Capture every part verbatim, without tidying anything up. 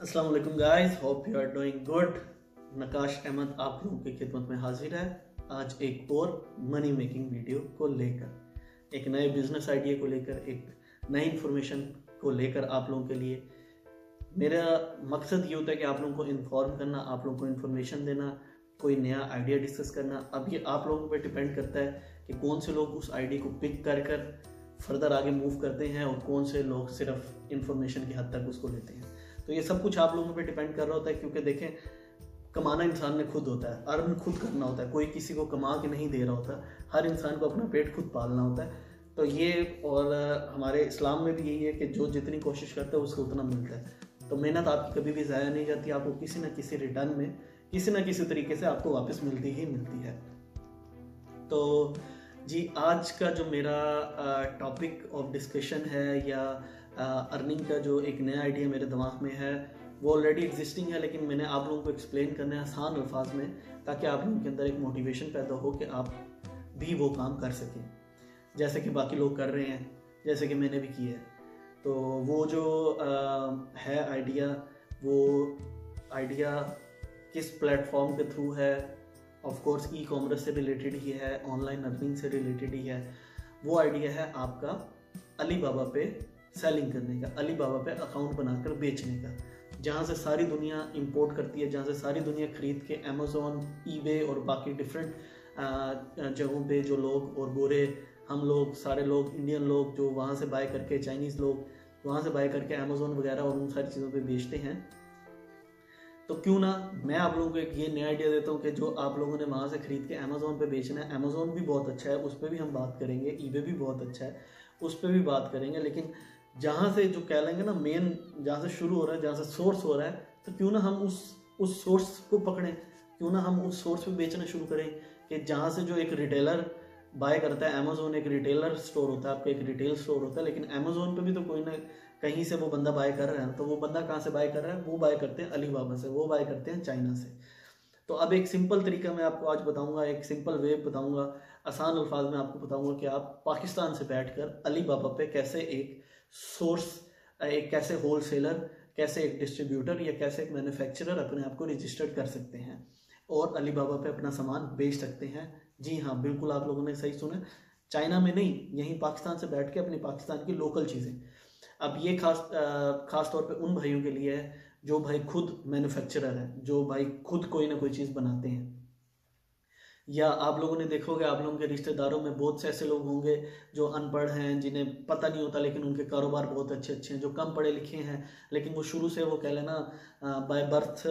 अस्सलाम वालेकुम guys, hope you are doing good. Naqash Ahmad आप लोगों की खिदमत में हाजिर है आज एक और मनी मेकिंग वीडियो को लेकर, एक नए बिजनेस आइडिया को लेकर, एक नई इन्फॉर्मेशन को लेकर आप लोगों के लिए। मेरा मकसद ये होता है कि आप लोगों को इन्फॉर्म करना, आप लोगों को इन्फॉर्मेशन देना, कोई नया आइडिया डिस्कस करना। अब ये आप लोगों पे डिपेंड करता है कि कौन से लोग उस आइडिया को पिक कर कर फर्दर आगे मूव करते हैं और कौन से लोग सिर्फ इन्फॉर्मेशन की हद तक उसको लेते हैं। तो ये सब कुछ आप लोगों पे डिपेंड कर रहा होता है, क्योंकि देखें, कमाना इंसान ने खुद होता है, अर्न खुद करना होता है, कोई किसी को कमा के नहीं दे रहा होता। हर इंसान को अपना पेट खुद पालना होता है। तो ये और हमारे इस्लाम में भी यही है कि जो जितनी कोशिश करता है उसको उतना मिलता है। तो मेहनत आपकी कभी भी ज़ाया नहीं जाती, आपको किसी न किसी रिटर्न में किसी न किसी तरीके से आपको वापस मिलती ही मिलती है। तो जी, आज का जो मेरा टॉपिक ऑफ डिस्कशन है या अर्निंग uh, का जो एक नया आइडिया मेरे दिमाग में है, वो ऑलरेडी एग्जिस्टिंग है, लेकिन मैंने आप लोगों को एक्सप्लेन करना है आसान अल्फाज में, ताकि आप लोगों के अंदर एक मोटिवेशन पैदा हो कि आप भी वो काम कर सकें जैसे कि बाकी लोग कर रहे हैं, जैसे कि मैंने भी किया है। तो वो जो uh, है आइडिया, वो आइडिया किस प्लेटफॉर्म के थ्रू है, ऑफ कोर्स ई कॉमर्स से रिलेटेड ही है, ऑनलाइन अर्निंग से रिलेटेड ही है। वो आइडिया है आपका अली बाबा पे सेलिंग करने का, अली बाबा पे अकाउंट बनाकर बेचने का, जहाँ से सारी दुनिया इंपोर्ट करती है, जहाँ से सारी दुनिया खरीद के अमेज़ॉन, ईबे और बाकी डिफरेंट जगहों पे जो लोग और गोरे हम लोग, सारे लोग, इंडियन लोग जो वहाँ से बाय करके, चाइनीज़ लोग वहाँ से बाय करके अमेज़ॉन वगैरह और उन सारी चीज़ों पे बेचते हैं। तो क्यों ना मैं आप लोगों को एक ये नया आइडिया देता हूँ कि जो आप लोगों ने वहाँ से खरीद के अमेज़ॉन पे बेचना है। अमेज़ॉन भी बहुत अच्छा है, उस पर भी हम बात करेंगे, ईबे भी बहुत अच्छा है, उस पर भी बात करेंगे। लेकिन जहाँ से जो कह लेंगे ना, मेन जहाँ से शुरू हो रहा है, जहाँ से सोर्स हो रहा है, तो क्यों ना हम उस उस सोर्स को पकड़ें, क्यों ना हम उस सोर्स पे बेचना शुरू करें। कि जहाँ से जो एक रिटेलर बाय करता है, अमेज़ॉन एक रिटेलर स्टोर होता है, आपका एक रिटेल स्टोर होता है, लेकिन अमेज़ॉन पे भी तो कोई ना कहीं से वो बंदा बाय कर रहा है। तो वो बंदा कहाँ से बाय कर रहा है? वो बाय करते हैं अली बाबा से, वो बाय करते हैं चाइना से। तो अब एक सिंपल तरीका मैं आपको आज बताऊंगा, एक सिंपल वे बताऊंगा, आसान अल्फाज में आपको बताऊंगा कि आप पाकिस्तान से बैठकर अली बाबा पे कैसे एक सोर्स, एक कैसे होल सेलर, कैसे एक डिस्ट्रीब्यूटर या कैसे एक मैन्युफैक्चरर अपने आप को रजिस्टर्ड कर सकते हैं और अली बाबा पे अपना सामान बेच सकते हैं। जी हाँ, बिल्कुल आप लोगों ने सही सुना, चाइना में नहीं, यहीं पाकिस्तान से बैठ के अपनी पाकिस्तान की लोकल चीज़ें। अब ये खास खास तौर पे उन भाइयों के लिए है जो भाई खुद मैन्युफैक्चरर हैं, जो भाई खुद कोई ना कोई चीज़ बनाते हैं। या आप लोगों ने देखोगे, आप लोगों के रिश्तेदारों में बहुत से ऐसे लोग होंगे जो अनपढ़ हैं, जिन्हें पता नहीं होता, लेकिन उनके कारोबार बहुत अच्छे अच्छे हैं। जो कम पढ़े लिखे हैं, लेकिन वो शुरू से, वो कह लेना बाय बर्थ,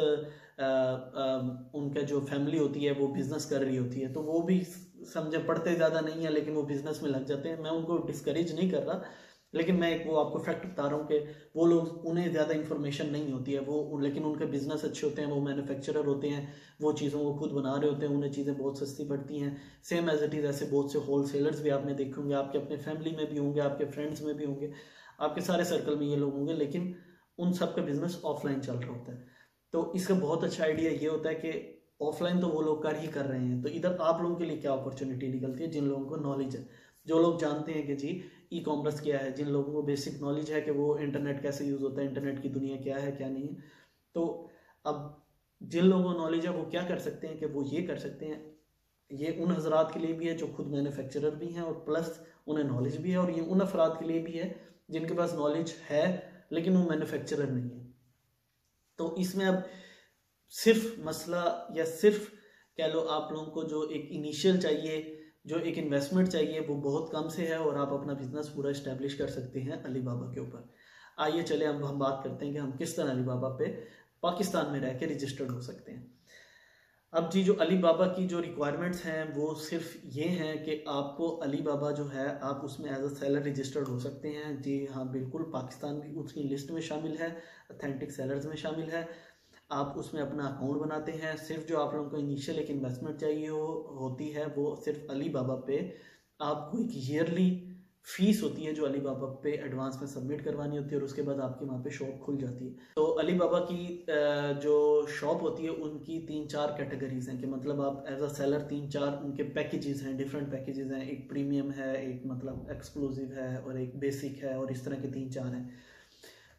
उनका जो फैमिली होती है वो बिजनेस कर रही होती है, तो वो भी समझे पढ़ते ज़्यादा नहीं है, लेकिन वो बिजनेस में लग जाते हैं। मैं उनको डिस्करेज नहीं कर रहा, लेकिन मैं एक वो आपको फैक्ट बता रहा हूँ कि वो लोग, उन्हें ज़्यादा इन्फॉर्मेशन नहीं होती है, वो लेकिन उनके बिजनेस अच्छे होते हैं, वो मैन्युफैक्चरर होते हैं, वो चीज़ों को खुद बना रहे होते हैं, उन्हें चीज़ें बहुत सस्ती पड़ती हैं। सेम एज इट इज़ ऐसे बहुत से होल सेलर्स भी आपने देखे होंगे, आपके अपने फैमिली में भी होंगे, आपके फ्रेंड्स में भी होंगे, आपके सारे सर्कल में ये लोग होंगे, लेकिन उन सब का बिजनेस ऑफलाइन चल रहा होता है। तो इसका बहुत अच्छा आइडिया ये होता है कि ऑफलाइन तो वो लोग कर ही कर रहे हैं, तो इधर आप लोगों के लिए क्या अपॉर्चुनिटी निकलती है? जिन लोगों को नॉलेज है, जो लोग जानते हैं कि जी ई कॉमर्स क्या है, जिन लोगों को बेसिक नॉलेज है कि वो इंटरनेट कैसे यूज़ होता है, इंटरनेट की दुनिया क्या है क्या नहीं है, तो अब जिन लोगों को नॉलेज है वो क्या कर सकते हैं कि वो ये कर सकते हैं। ये उन हजरात के लिए भी है जो खुद मैन्युफैक्चरर भी हैं और प्लस उन्हें नॉलेज भी है, और ये उन अफराद के लिए भी है जिनके पास नॉलेज है लेकिन वो मैन्युफैक्चरर नहीं है। तो इसमें अब सिर्फ मसला, या सिर्फ कह लो आप लोगों को जो एक इनिशियल चाहिए, जो एक इन्वेस्टमेंट चाहिए, वो बहुत कम से है और आप अपना बिजनेस पूरा इस्टेब्लिश कर सकते हैं अली बाबा के ऊपर। आइए चले अब हम बात करते हैं कि हम किस तरह अली बाबा पे पाकिस्तान में रह के रजिस्टर्ड हो सकते हैं। अब जी, जो अली बाबा की जो रिक्वायरमेंट्स हैं वो सिर्फ ये हैं कि आपको अली बाबा जो है, आप उसमें एज अ सेलर रजिस्टर्ड हो सकते हैं। जी हाँ, बिल्कुल, पाकिस्तान भी उसकी लिस्ट में शामिल है, अथेंटिक सेलर्स में शामिल है। आप उसमें अपना अकाउंट बनाते हैं। सिर्फ जो आप लोगों को इनिशियल एक इन्वेस्टमेंट चाहिए हो होती है, वो सिर्फ अली बाबा पे आपको एक ईयरली फीस होती है जो अली बाबा पे एडवांस में सबमिट करवानी होती है, और उसके बाद आपकी वहाँ पे शॉप खुल जाती है। तो अली बाबा की जो शॉप होती है उनकी तीन चार कैटेगरीज हैं, कि मतलब आप एज अ सेलर तीन चार उनके पैकेजेस हैं, डिफरेंट पैकेजेस हैं। एक प्रीमियम है, एक मतलब एक्सक्लूसिव है, और एक बेसिक है, और इस तरह के तीन चार हैं।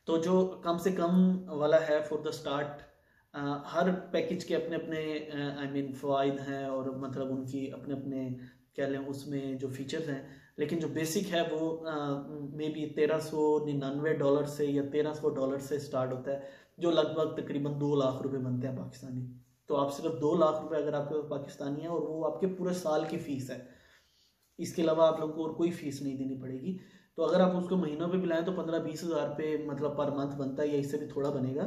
तो जो कम से कम वाला है फॉर द स्टार्ट, हर पैकेज के अपने अपने आई मीन फ़वाइद हैं और मतलब उनकी अपने अपने कह लें उसमें जो फीचर्स हैं, लेकिन जो बेसिक है वो मे बी तेरह सौ निन्यानवे डॉलर से या तेरह सौ डॉलर से स्टार्ट होता है, जो लगभग तकरीबन दो लाख रुपए बनते हैं पाकिस्तानी। तो आप सिर्फ दो लाख रुपए अगर आपके पास पाकिस्तानी है और वो आपके पूरे साल की फ़ीस है, इसके अलावा आप लोगों को और कोई फीस नहीं देनी पड़ेगी। तो अगर आप उसको महीनों पे बिलाएं तो पंद्रह बीस हज़ार रुपये मतलब पर मंथ बनता है या इससे भी थोड़ा बनेगा।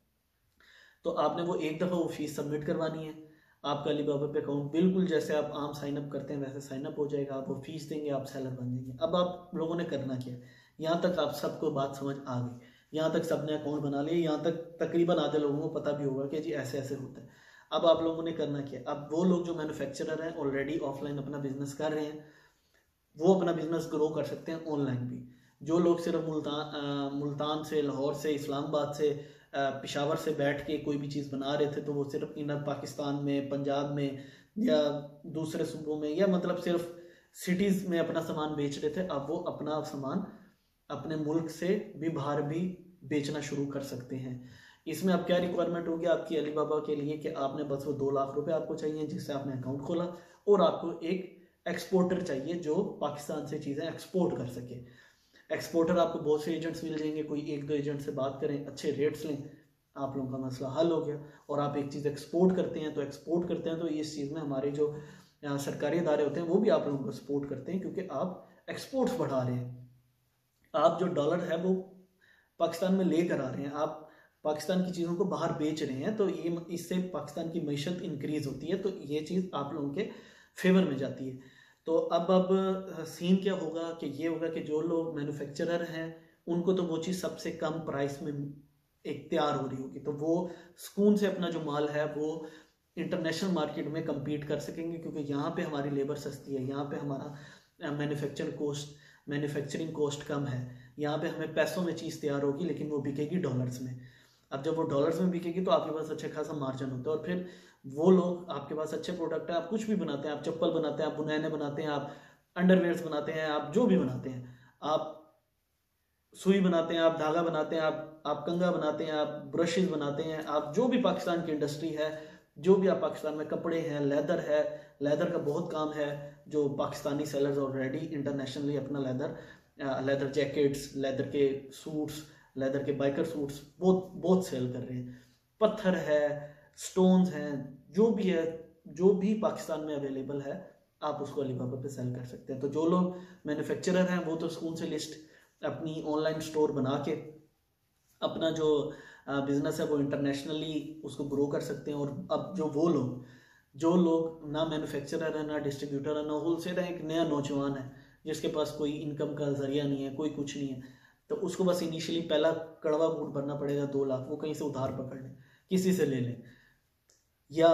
तो आपने वो एक दफ़ा वो फीस सबमिट करवानी है, आपका अलीबाबा पे अकाउंट बिल्कुल जैसे आप आम साइन अप करते हैं वैसे साइन अप हो जाएगा, आप वो फीस देंगे, आप सेलर बन जाएंगे। अब आप लोगों ने करना क्या है, यहाँ तक आप सबको बात समझ आ गई, यहाँ तक सबने अकाउंट बना लिया, यहाँ तक तकरीबन आधे लोगों को पता भी होगा कि जी ऐसे ऐसे होता है। अब आप लोगों ने करना क्या, अब वो लोग जो मैन्युफैक्चरर हैं ऑलरेडी ऑफलाइन अपना बिजनेस कर रहे हैं वो अपना बिजनेस ग्रो कर सकते हैं ऑनलाइन भी। जो लोग सिर्फ मुल्तान मुल्तान से, लाहौर से, इस्लामाबाद से, पेशावर से बैठ के कोई भी चीज़ बना रहे थे तो वो सिर्फ इनर पाकिस्तान में, पंजाब में या दूसरे सूबों में या मतलब सिर्फ सिटीज़ में अपना सामान बेच रहे थे, अब वो अपना सामान अपने मुल्क से भी बाहर भी बेचना शुरू कर सकते हैं। इसमें अब क्या रिक्वायरमेंट होगी आपकी अलीबाबा के लिए कि आपने बस वो दो लाख रुपए आपको चाहिए जिससे आपने अकाउंट खोला, और आपको एक एक्सपोर्टर चाहिए जो पाकिस्तान से चीज़ें एक्सपोर्ट कर सके। एक्सपोर्टर आपको बहुत से एजेंट्स मिल जाएंगे, कोई एक दो एजेंट से बात करें, अच्छे रेट्स लें, आप लोगों का मसला हल हो गया। और आप एक चीज़ एक्सपोर्ट करते हैं तो एक्सपोर्ट करते हैं तो इस चीज़ में हमारे जो सरकारी इदारे होते हैं वो भी आप लोगों को सपोर्ट करते हैं क्योंकि आप एक्सपोर्ट्स बढ़ा रहे हैं। आप जो डॉलर है वो पाकिस्तान में ले कर आ रहे हैं, आप पाकिस्तान की चीज़ों को बाहर बेच रहे हैं, तो ये इससे पाकिस्तान की मैशत इंक्रीज़ होती है, तो ये चीज़ आप लोगों के फेवर में जाती है। तो अब अब सीन क्या होगा कि ये होगा कि जो लोग मैन्युफैक्चरर हैं उनको तो वो चीज़ सबसे कम प्राइस में एक तैयार हो रही होगी, तो वो सुकून से अपना जो माल है वो इंटरनेशनल मार्केट में कम्पीट कर सकेंगे क्योंकि यहाँ पे हमारी लेबर सस्ती है, यहाँ पे हमारा मैन्युफैक्चर कोस्ट मैन्युफैक्चरिंग कॉस्ट कम है, यहाँ पे हमें पैसों में चीज़ तैयार होगी लेकिन वो बिकेगी डॉलर्स में। अब जब वो डॉलर्स में बिकेगी तो आपके पास अच्छा खासा मार्जिन होता है और फिर वो लोग आपके पास अच्छे प्रोडक्ट है, आप कुछ भी बनाते हैं, आप चप्पल बनाते हैं, आप बुनैने बनाते हैं, आप अंडरवेयर्स बनाते हैं, आप जो भी बनाते हैं, आप सुई बनाते हैं, आप धागा बनाते हैं, आप आप कंगा बनाते हैं, आप ब्रशेज बनाते हैं, आप जो भी पाकिस्तान की इंडस्ट्री है, जो भी आप पाकिस्तान में कपड़े हैं, लेदर है, लेदर का बहुत काम है जो पाकिस्तानी सेलर्स ऑलरेडी इंटरनेशनली अपना लेदर लेदर जैकेट्स, लेदर के सूट्स, लेदर के बाइकर सूट्स बहुत बहुत सेल कर रहे हैं। पत्थर है, स्टोन्स हैं, जो भी है, जो भी पाकिस्तान में अवेलेबल है आप उसको अलीबाबा पे सेल कर सकते हैं। तो जो लोग मैन्युफैक्चरर हैं वो तो सुकून से लिस्ट अपनी ऑनलाइन स्टोर बना के अपना जो बिजनेस है वो इंटरनेशनली उसको ग्रो कर सकते हैं। और अब जो वो लोग जो लोग ना मैन्युफैक्चरर है, ना डिस्ट्रीब्यूटर है, ना होलसेलर है, एक नया नौजवान है जिसके पास कोई इनकम का जरिया नहीं है, कोई कुछ नहीं है, तो उसको बस इनिशियली पहला कड़वा बूट भरना पड़ेगा दो लाख, वो कहीं से उधार पकड़ लें, किसी से ले लें, या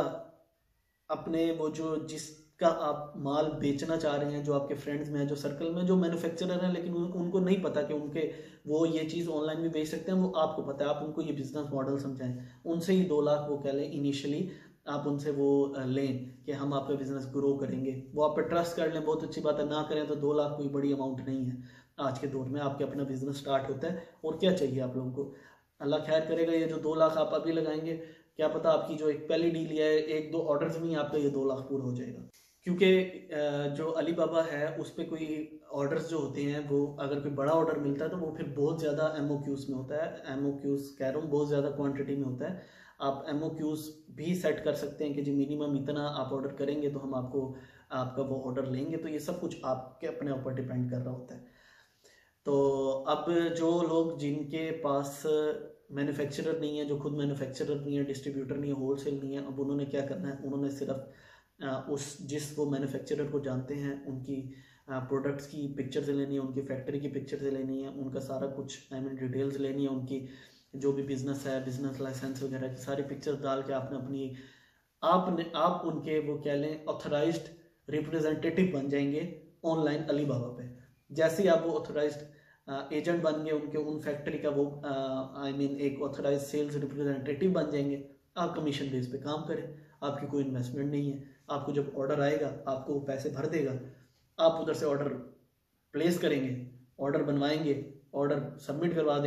अपने वो जो जिसका आप माल बेचना चाह रहे हैं, जो आपके फ्रेंड्स में है, जो सर्कल में जो मैन्युफैक्चरर हैं लेकिन उन, उनको नहीं पता कि उनके वो ये चीज़ ऑनलाइन भी बेच सकते हैं, वो आपको पता है, आप उनको ये बिजनेस मॉडल समझाएं, उनसे ही दो लाख वो कह लें इनिशियली आप उनसे वो लें कि हम आपका बिजनेस ग्रो करेंगे, वो आप पे ट्रस्ट कर लें, बहुत अच्छी बात है, ना करें तो दो लाख कोई बड़ी अमाउंट नहीं है आज के दौर में, आपके अपना बिजनेस स्टार्ट होता है और क्या चाहिए आप लोगों को। अल्लाह खैर करेगा, ये जो दो लाख आप अभी लगाएंगे क्या पता आपकी जो एक पहली डील है एक दो ऑर्डर्स में ही आपका ये दो लाख पूरा हो जाएगा, क्योंकि जो अलीबाबा है उस पर कोई ऑर्डर्स जो होते हैं वो अगर कोई बड़ा ऑर्डर मिलता है तो वो फिर बहुत ज़्यादा एम ओ क्यूज़ में होता है, एम ओ क्यूज़ कह रहा हूँ बहुत ज़्यादा क्वांटिटी में होता है। आप एम ओ क्यूज़ भी सेट कर सकते हैं कि जी मिनिमम इतना आप ऑर्डर करेंगे तो हम आपको आपका वो ऑर्डर लेंगे, तो ये सब कुछ आपके अपने ऊपर डिपेंड कर रहा होता है। तो अब जो लोग जिनके पास मैन्युफैक्चरर नहीं है, जो खुद मैन्युफैक्चरर नहीं है, डिस्ट्रीब्यूटर नहीं है, होलसेल नहीं है, अब उन्होंने क्या करना है, उन्होंने सिर्फ उस जिस वो मैन्युफैक्चरर को जानते हैं उनकी प्रोडक्ट्स की पिक्चर्स लेनी है, उनकी फैक्ट्री की पिक्चर्स लेनी है, उनका सारा कुछ आई मीन डिटेल्स लेनी है, उनकी जो भी बिजनेस है, बिजनेस लाइसेंस वगैरह की सारी पिक्चर्स डाल के आपने अपनी आपने आप उनके वो कह लें ऑथराइज्ड रिप्रेजेंटेटिव बन जाएंगे ऑनलाइन अलीबाबा पे। जैसे ही आप वो ऑथराइज्ड एजेंट बन गए उनके उन फैक्ट्री का वो आई मीन एक ऑथराइज सेल्स रिप्रेजेंटेटिव बन जाएंगे, आप कमीशन बेस पे काम करें, आपकी कोई इन्वेस्टमेंट नहीं है, आपको जब ऑर्डर आएगा आपको वो पैसे भर देगा, आप उधर से ऑर्डर प्लेस करेंगे, ऑर्डर बनवाएंगे, ऑर्डर सबमिट करवा देंगे,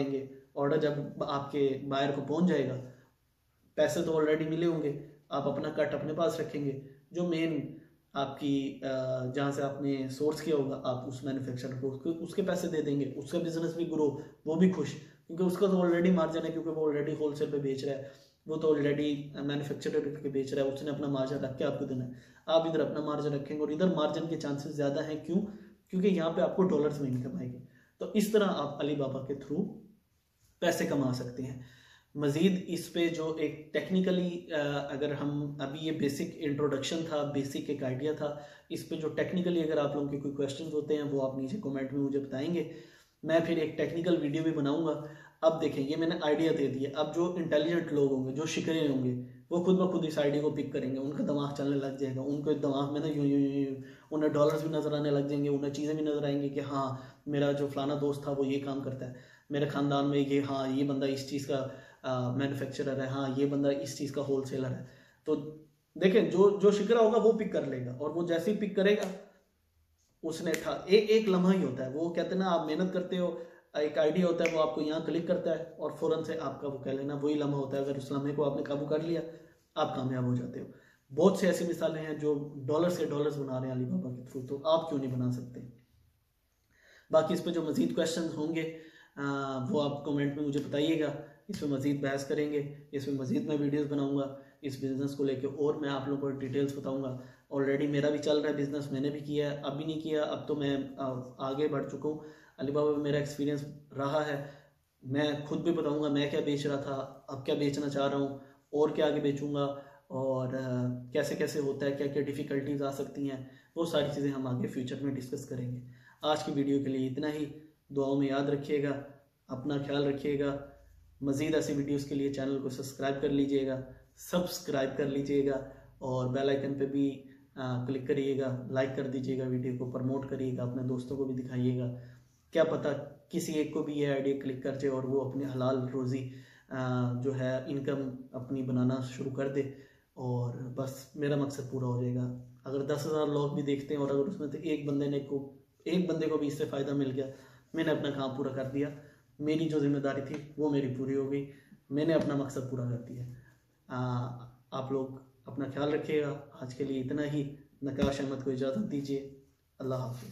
ऑर्डर जब आपके बायर को पहुंच जाएगा, पैसे तो ऑलरेडी मिले होंगे, आप अपना कट अपने पास रखेंगे, जो मेन आपकी जहाँ से आपने सोर्स किया होगा आप उस मैन्युफैक्चरर को उसके, उसके पैसे दे देंगे, उसका बिजनेस भी ग्रो, वो भी खुश, क्योंकि उसका तो ऑलरेडी मार्जिन है, क्योंकि वो ऑलरेडी होलसेल पे बेच रहा है, वो तो ऑलरेडी मैन्युफैक्चरर के बेच रहा है, उसने अपना मार्जिन रख के आपको देना है, आप इधर अपना मार्जिन रखेंगे और इधर मार्जिन के चांसेस ज़्यादा हैं। क्यों? क्योंकि यहाँ पे आपको डॉलर्स में इनकम आएगी। तो इस तरह आप अलीबाबा के थ्रू पैसे कमा सकते हैं। मज़ीद इस पे जो एक टेक्निकली अगर हम अभी ये बेसिक इंट्रोडक्शन था, बेसिक एक आइडिया था, इस पे जो टेक्निकली अगर आप लोगों के कोई क्वेश्चंस होते हैं वो आप नीचे कमेंट में मुझे बताएंगे, मैं फिर एक टेक्निकल वीडियो भी बनाऊंगा। अब देखें, ये मैंने आइडिया दे दिया, अब जो इंटेलिजेंट लोग होंगे, जो शिकरे होंगे, वो खुद ब खुद इस आइडिया को पिक करेंगे, उनका दिमाग चलने लग जाएगा, उनको दिमाग में ना यूं यूं यूं उन्हें डॉलर्स भी नजर आने लग जाएंगे, उन्हें चीज़ें भी नजर आएंगी कि हाँ मेरा जो फलाना दोस्त था वो ये काम करता है, मेरे ख़ानदान में ये, हाँ ये बंदा इस चीज़ का मैन्युफैक्चरर है, हाँ ये बंदा इस चीज़ का होलसेलर है। तो देखें, जो जो शिकरा होगा वो पिक कर लेगा, और वो जैसे ही पिक करेगा उसने था ए, एक लम्हा ही होता है, वो कहते हैं ना आप मेहनत करते हो, एक आइडिया होता है, वो आपको यहाँ क्लिक करता है और फौरन से आपका वो कह लेना वही लम्हा होता है। अगर उस लम्हे को आपने काबू कर लिया, आप कामयाब हो जाते हो। बहुत से ऐसी मिसालें हैं जो डॉलर से डॉलर्स बना रहे हैं अलीबाबा के थ्रू, तो आप क्यों नहीं बना सकते। बाकी इस पर जो मज़ीद क्वेश्चन होंगे आ, वो आप कमेंट में मुझे बताइएगा, इस पर मज़ीद बहस करेंगे, इस पर मज़ीद मैं वीडियोस बनाऊंगा इस बिज़नेस को लेके, और मैं आप लोगों को डिटेल्स बताऊंगा। ऑलरेडी मेरा भी चल रहा है बिज़नेस, मैंने भी किया है, अब भी नहीं किया, अब तो मैं आगे बढ़ चुका हूँ। अलीबाबा में मेरा एक्सपीरियंस रहा है, मैं खुद भी बताऊँगा मैं क्या बेच रहा था, अब क्या बेचना चाह रहा हूँ, और क्या आगे बेचूँगा, और कैसे कैसे होता है, क्या क्या डिफ़िकल्टीज आ सकती हैं, वो सारी चीज़ें हम आगे फ्यूचर में डिस्कस करेंगे। आज की वीडियो के लिए इतना ही। दुआओं में याद रखिएगा, अपना ख्याल रखिएगा। मज़ीद ऐसी वीडियोस के लिए चैनल को सब्सक्राइब कर लीजिएगा, सब्सक्राइब कर लीजिएगा और बेल आइकन पे भी आ, क्लिक करिएगा, लाइक कर दीजिएगा, वीडियो को प्रमोट करिएगा, अपने दोस्तों को भी दिखाइएगा। क्या पता किसी एक को भी ये आइडिया क्लिक कर जाए और वो अपनी हलाल रोज़ी जो है इनकम अपनी बनाना शुरू कर दे, और बस मेरा मकसद पूरा हो जाएगा। अगर दस हज़ार लोग भी देखते हैं और अगर उसमें से एक बंदे ने को एक बंदे को भी इससे फ़ायदा मिल गया, मैंने अपना काम पूरा कर दिया, मेरी जो जिम्मेदारी थी वो मेरी पूरी हो गई, मैंने अपना मकसद पूरा कर दिया। आ, आप लोग अपना ख्याल रखिएगा। आज के लिए इतना ही। नकाश अहमद को इजाज़त दीजिए। अल्लाह हाफ़िज़।